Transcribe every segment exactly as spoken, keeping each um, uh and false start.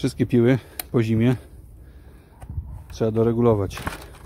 wszystkie piły po zimie trzeba doregulować.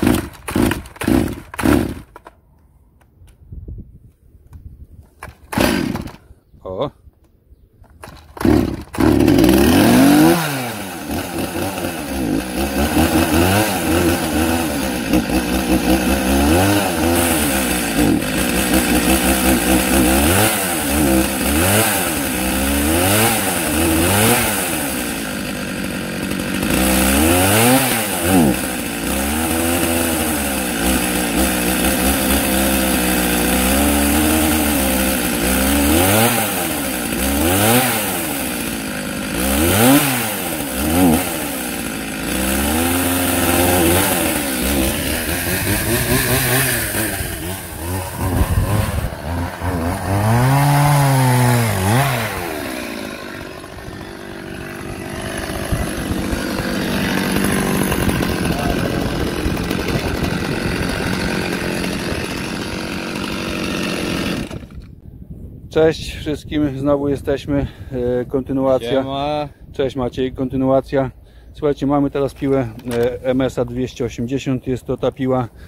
O! Cześć wszystkim, znowu jesteśmy, e, kontynuacja. Siema. Cześć Maciej, kontynuacja. Słuchajcie, mamy teraz piłę e, M S A dwieście osiemdziesiąt, jest to ta piła e,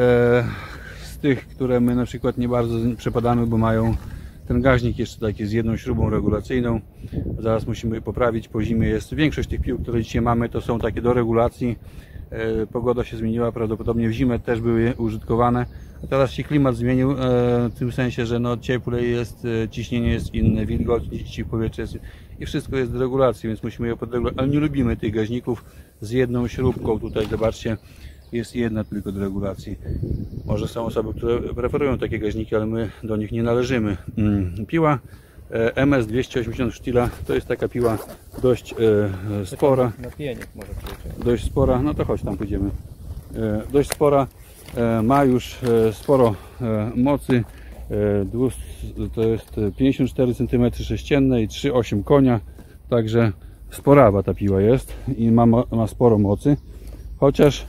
z tych, które my na przykład nie bardzo przepadamy, bo mają ten gaźnik jeszcze taki z jedną śrubą regulacyjną. Zaraz musimy je poprawić, po zimie jest. Większość tych pił, które dzisiaj mamy, to są takie do regulacji. E, pogoda się zmieniła, prawdopodobnie w zimę też były użytkowane. A teraz się klimat zmienił, e, w tym sensie, że no cieplej jest, e, ciśnienie jest inne, wilgoć w powietrzu jest i wszystko jest do regulacji, więc musimy je podregulować. Ale nie lubimy tych gaźników z jedną śrubką. Tutaj zobaczcie, jest jedna tylko do regulacji. Może są osoby, które preferują takie gaźniki, ale my do nich nie należymy. Mm. Piła e, M S dwieście osiemdziesiąt Stiehla to jest taka piła dość e, spora. Na pieniek może przejść. Dość spora, no to chodź tam pójdziemy. E, dość spora. Ma już sporo mocy, to jest pięćdziesiąt cztery centymetry sześcienne i trzy przecinek osiem konia, także sporawa ta piła jest i ma, ma sporo mocy, chociaż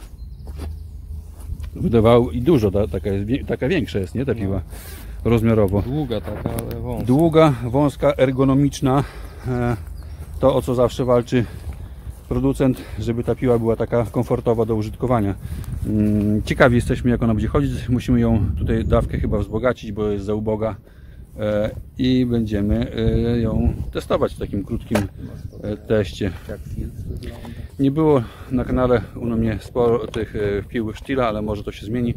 wydawało i dużo, ta, taka, jest, taka większa jest, nie ta piła rozmiarowo. Długa taka, ale wąska. Długa, wąska, ergonomiczna, to o co zawsze walczy producent, żeby ta piła była taka komfortowa do użytkowania. Ciekawi jesteśmy, jak ona będzie chodzić. Musimy ją tutaj dawkę chyba wzbogacić, bo jest za uboga i będziemy ją testować w takim krótkim teście. Nie było na kanale u mnie sporo tych pił Stiehla, ale może to się zmieni.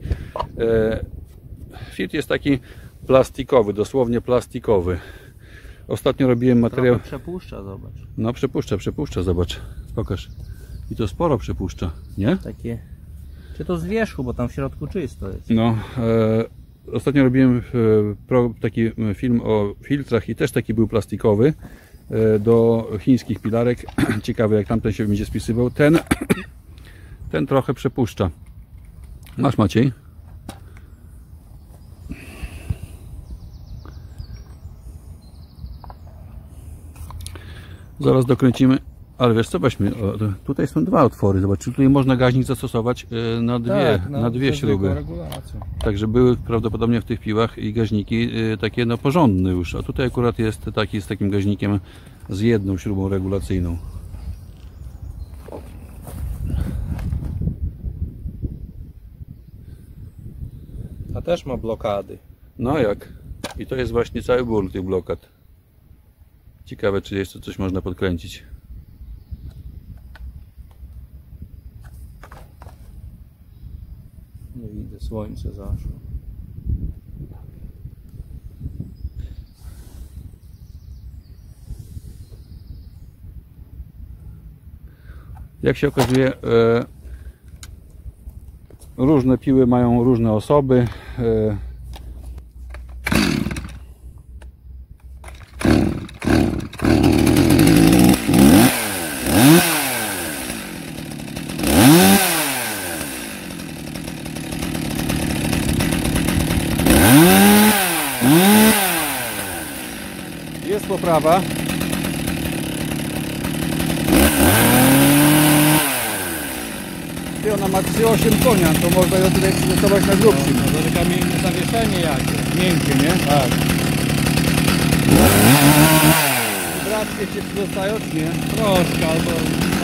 Filtr jest taki plastikowy, dosłownie plastikowy. Ostatnio robiłem materiał. Trochę przepuszcza, zobacz. No przepuszcza, przepuszcza, zobacz. Pokaż. I to sporo przepuszcza, nie? Takie. Czy to z wierzchu, bo tam w środku czysto jest. No. E, ostatnio robiłem e, pro, taki film o filtrach i też taki był plastikowy e, do chińskich pilarek. Ciekawe, jak tamten się będzie spisywał. Ten, ten trochę przepuszcza. Masz, Maciej? Zaraz dokręcimy, ale wiesz co, weźmy, o, tutaj są dwa otwory, zobacz, tutaj można gaźnik zastosować na dwie, tak, na, na dwie śruby. Także były prawdopodobnie w tych piłach i gaźniki takie no porządne już, a tutaj akurat jest taki z takim gaźnikiem z jedną śrubą regulacyjną. A też ma blokady. No jak? I to jest właśnie cały ból tych blokad. Ciekawe, czy jeszcze coś można podkręcić. Nie widzę, słońce zaszło. Jak się okazuje, e, różne piły mają różne osoby. E, Jest poprawa. I ona ma trzy przecinek osiem konia, to można ją tutaj przygotować na grubszym. No, to taka miękkie zawieszenie jakieś. Miękkie, nie? Tak. Bratkie cię przydostają, czy nie? Troszkę, albo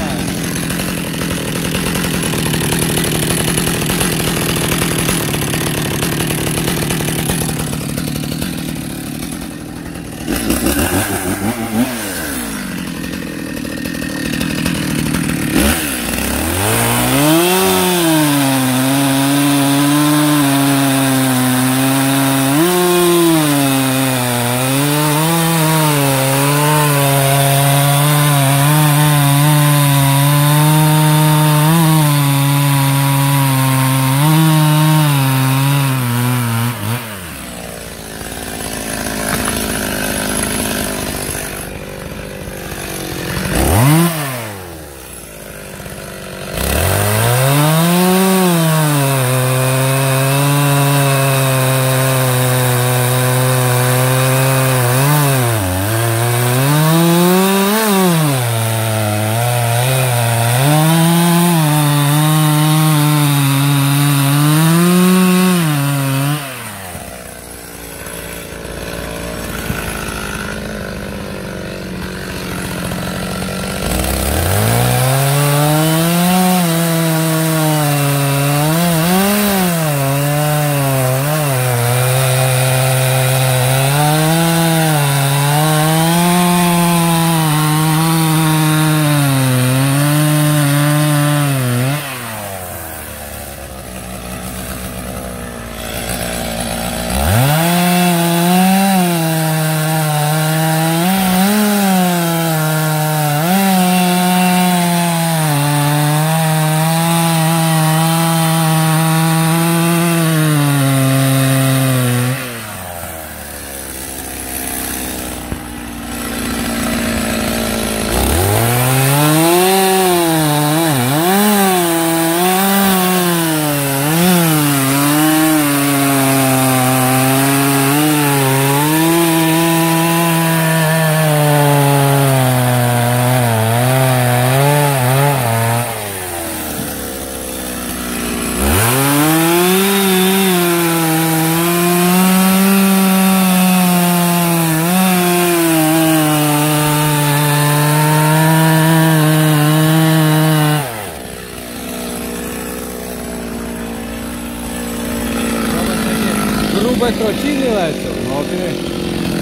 Same trociny lecą. No ty.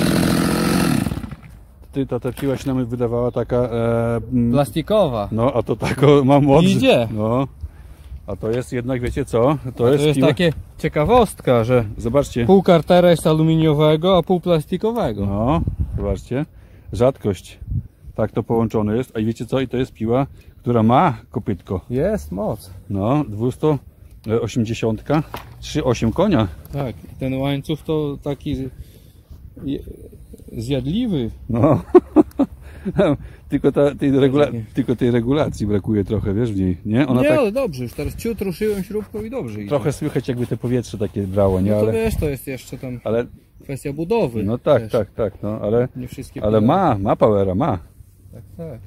Ty, ta ta piła się nam wydawała taka... E, mm, Plastikowa. no, a to tako ma moc. Idzie. No. A to jest jednak, wiecie co? To To jest, jest piła... takie ciekawostka, że Zobaczcie. pół kartera jest aluminiowego, a pół plastikowego. No, zobaczcie. Rzadkość. Tak to połączone jest. A i wiecie co? I to jest piła, która ma kopytko. Jest moc. No, dwieście osiemdziesiąt, trzy przecinek osiem konia. Tak, ten łańcuch to taki z- je- zjadliwy. No. tylko, ta, tej regula... tylko tej regulacji brakuje trochę, wiesz, w niej, nie? Ona nie, tak ale dobrze, już teraz ciut ruszyłem śrubką i dobrze idzie. trochę słychać, jakby te powietrze takie brało, nie? No to Ale, wiesz, to jest jeszcze tam ale kwestia budowy. no tak, wiesz. tak, tak, no, ale, Nie wszystkie ale pedale. ma, ma powera, ma. Tak, tak.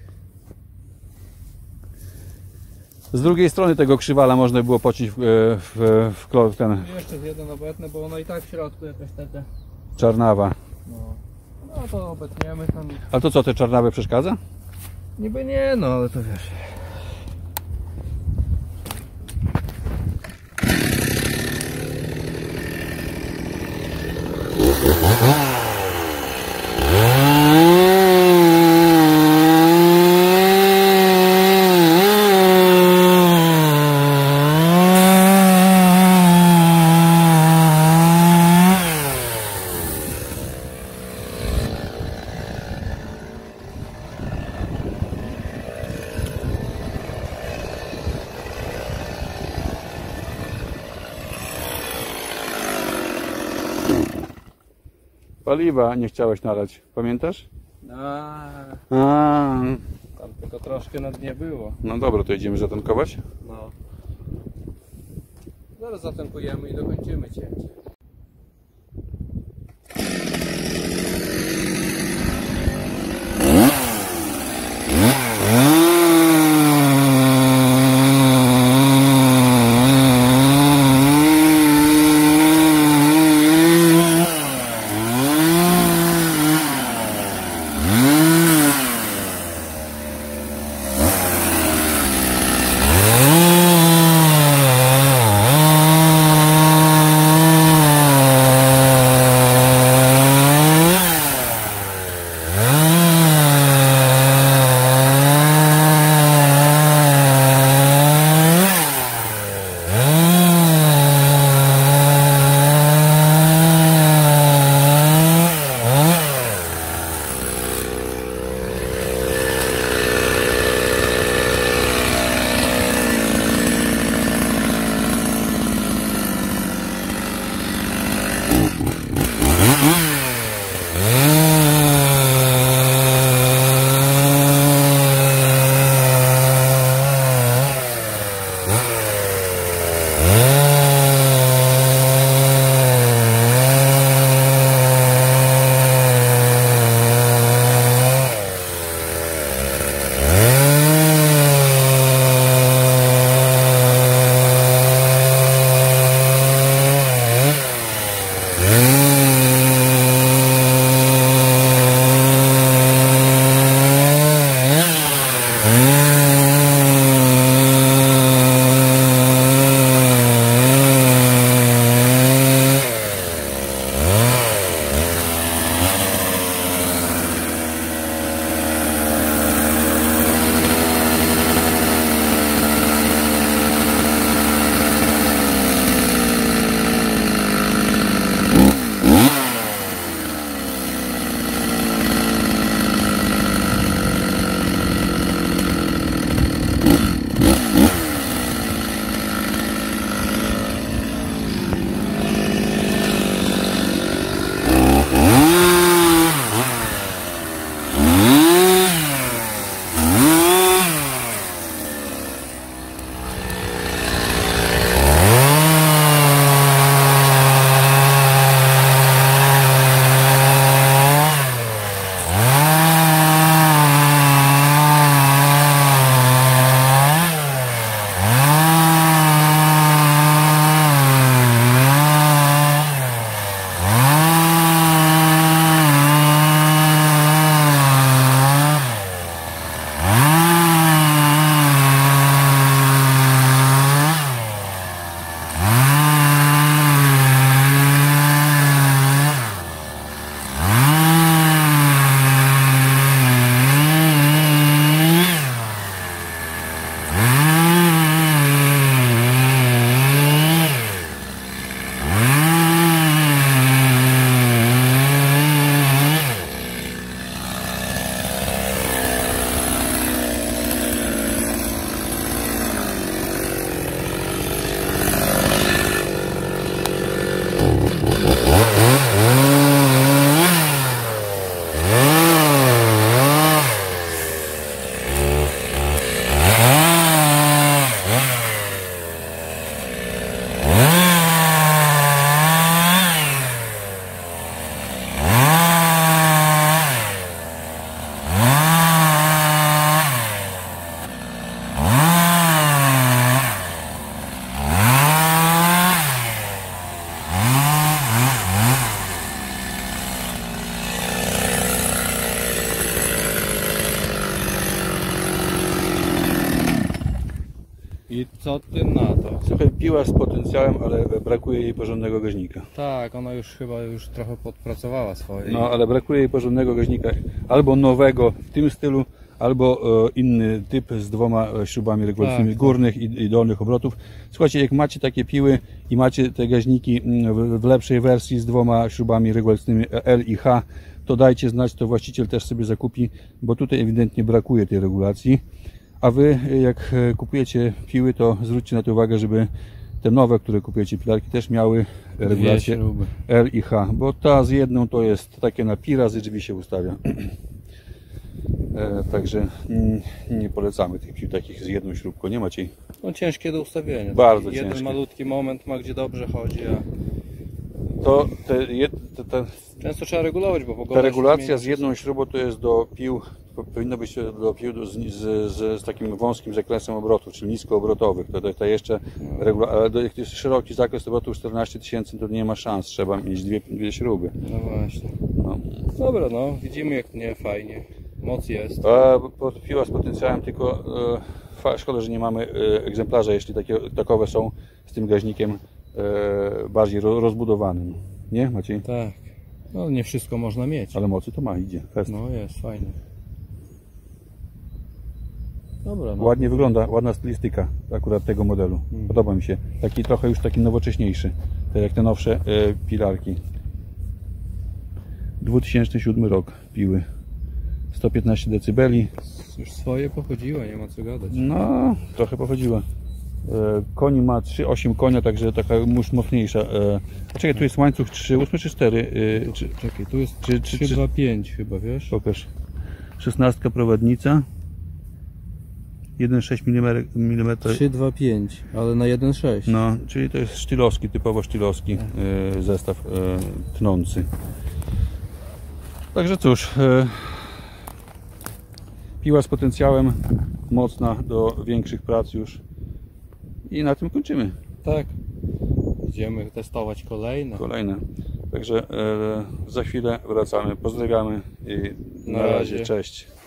Z drugiej strony tego krzywala można było pociąć w, w, w, w ten Jeszcze z jeden obetnę, bo ono i tak w środku jakaś taka. czarnawa. No, no to obetniemy tam. A to co, te czarnawe przeszkadza? Niby nie, no ale to wiesz. Paliwa nie chciałeś nalać, pamiętasz? A, A, tam tylko troszkę na dnie było. no dobra, to idziemy zatankować. No. Zaraz zatankujemy i dokończymy cięcie. I co ty na to? Słuchaj, piła z potencjałem, ale brakuje jej porządnego gaźnika. Tak, ona już chyba już trochę podpracowała swoje. No, ale brakuje jej porządnego gaźnika, albo nowego w tym stylu, albo e, inny typ z dwoma e, śrubami regulacyjnymi Tak, górnych i, i dolnych obrotów. Słuchajcie, jak macie takie piły i macie te gaźniki mm, w, w lepszej wersji z dwoma śrubami regulacyjnymi L i H, to dajcie znać, to właściciel też sobie zakupi, bo tutaj ewidentnie brakuje tej regulacji. A wy, jak e, kupujecie piły, to zwróćcie na to uwagę, żeby te nowe, które kupujecie pilarki, też miały regulację śruby. L i H, bo ta z jedną to jest takie na pi razy drzwi się ustawia. E, także mm, nie polecamy tych pił takich z jedną śrubką, nie macie. No ciężkie do ustawienia. Bardzo Jeden ciężkie. malutki moment ma, gdzie dobrze chodzi, a To te, jed- te, te, często trzeba regulować, bo pogoda ta się regulacja zmienia. z jedną śrubą to jest do pił, po- powinno być do pił z, z, z, z takim wąskim zakresem obrotów, czyli niskoobrotowych. To, to, to jeszcze regula- ale do, jak to jest szeroki zakres obrotów czternaście tysięcy, to nie ma szans, trzeba mieć dwie, dwie śruby. No właśnie. No. Dobra, no widzimy jak nie fajnie. Moc jest. A po- piła z potencjałem, tylko e, fa- szkoda, że nie mamy e, egzemplarza, jeśli takie, takowe są z tym gaźnikiem e, bardziej ro, rozbudowanym. Nie, Maciej? Tak. No nie wszystko można mieć. Ale mocy to ma, idzie. Fest. No jest, fajnie. Dobra, no. Ładnie wygląda, ładna stylistyka akurat tego modelu. Podoba mi się. Taki trochę już taki nowocześniejszy, tak jak te nowsze e, pilarki. dwa tysiące siódmy rok piły. sto piętnaście decybeli. Już swoje pochodziło, nie ma co gadać. No, trochę pochodziła. E, Koni ma trzy przecinek osiem konia, także taka już mocniejsza. E, a czekaj, tu jest łańcuch trzy przecinek osiem czy cztery? E, czy, Czekaj, tu jest czy, czy, trzy czy, dwa pięć chyba, wiesz? pokaż. szesnastka prowadnica. jeden przecinek sześć milimetrów. trzy dwa pięć, ale na jeden sześć. No, czyli to jest sztylowski, typowo sztylowski e, zestaw e, tnący. Także cóż, e, piła z potencjałem mocna do większych prac już i na tym kończymy. Tak. Idziemy testować kolejne. Kolejne. Także e, za chwilę wracamy. Pozdrawiamy i na, Na razie. razie. Cześć.